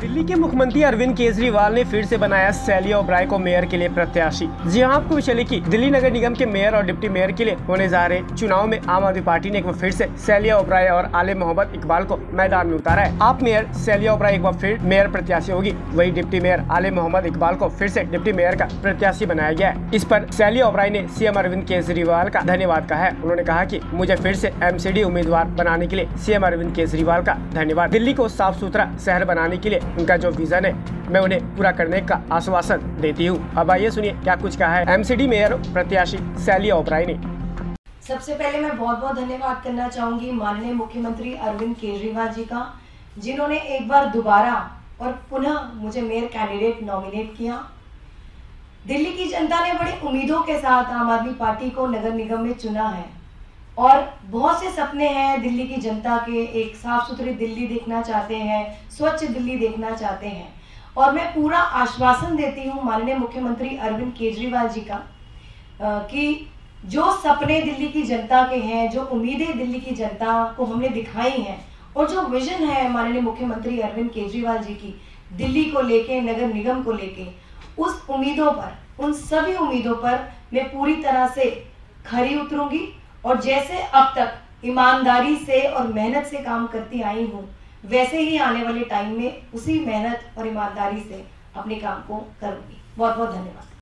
दिल्ली के मुख्यमंत्री अरविंद केजरीवाल ने फिर से बनाया सैलिया ओबराय को मेयर के लिए प्रत्याशी। जी हां, आपको चले कि दिल्ली नगर निगम के मेयर और डिप्टी मेयर के लिए होने जा रहे चुनाव में आम आदमी पार्टी ने एक बार फिर से सैलिया ओबराय और आले मोहम्मद इकबाल को मैदान में उतारा है। आप मेयर सैलिया ओबराय एक बार फिर मेयर प्रत्याशी होगी, वही डिप्टी मेयर आले मोहम्मद इकबाल को फिर से डिप्टी मेयर का प्रत्याशी बनाया गया है। इस पर सैलिया ओबराय ने सीएम अरविंद केजरीवाल का धन्यवाद कहा है। उन्होंने कहा कि मुझे फिर से एमसीडी उम्मीदवार बनाने के लिए सीएम अरविंद केजरीवाल का धन्यवाद। दिल्ली को साफ सुथरा शहर बनाने के लिए उनका जो विजन है, मैं उन्हें पूरा करने का आश्वासन देती हूँ। अब आइए सुनिए क्या कुछ कहा है एमसीडी मेयर प्रत्याशी सैलिया ओबराय ने। सबसे पहले मैं बहुत बहुत धन्यवाद करना चाहूंगी माननीय मुख्यमंत्री अरविंद केजरीवाल जी का, जिन्होंने एक बार दोबारा और पुनः मुझे मेयर कैंडिडेट नॉमिनेट किया। दिल्ली की जनता ने बड़ी उम्मीदों के साथ आम आदमी पार्टी को नगर निगम में चुना है और बहुत से सपने हैं दिल्ली की जनता के। एक साफ सुथरी दिल्ली देखना चाहते हैं, स्वच्छ दिल्ली देखना चाहते हैं और मैं पूरा आश्वासन देती हूँ माननीय मुख्यमंत्री अरविंद केजरीवाल जी का कि जो सपने दिल्ली की जनता के हैं, जो उम्मीदें दिल्ली की जनता को हमने दिखाई हैं और जो विजन है माननीय मुख्यमंत्री अरविंद केजरीवाल जी की दिल्ली को लेके, नगर निगम को लेके, उस उम्मीदों पर, उन सभी उम्मीदों पर मैं पूरी तरह से खरी उतरूंगी और जैसे अब तक ईमानदारी से और मेहनत से काम करती आई हूँ, वैसे ही आने वाले टाइम में उसी मेहनत और ईमानदारी से अपने काम को करूंगी। बहुत बहुत धन्यवाद।